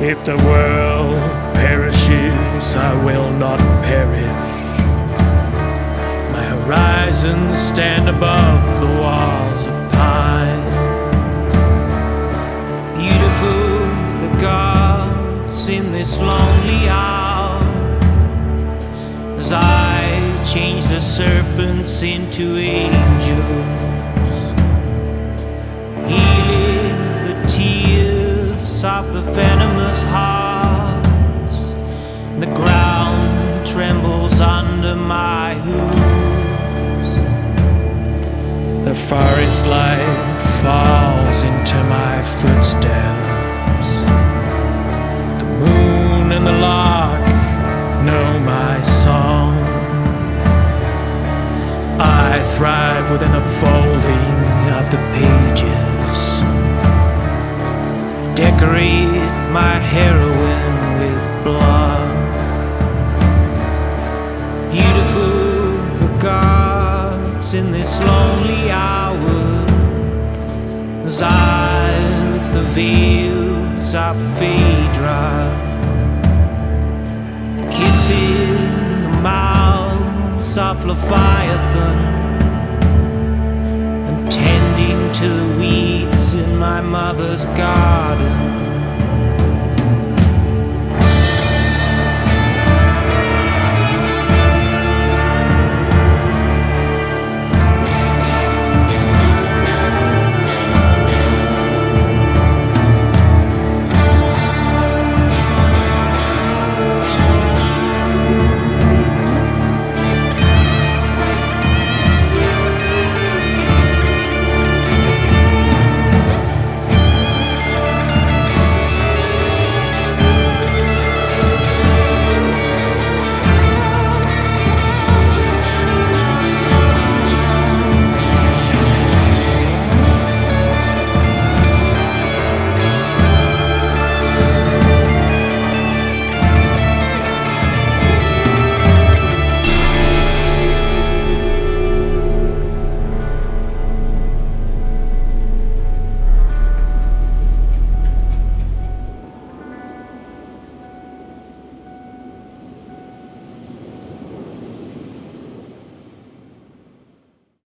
If the world perishes, I will not perish. My horizons stand above the walls of pine. Beautiful the gods in this lonely hour, as I change the serpents into angels, healing the tears of the venomous hearts. The ground trembles under my hooves. The forest light falls into my footsteps. The moon and the lark know my song. I thrive within the folding of the pages. Decorate my heroine with blood. Beautiful the gods in this lonely hour, as I lift the veils of Phaedra, kissing the mouths of Leviathan, and tending to the weeds in my mother's garden.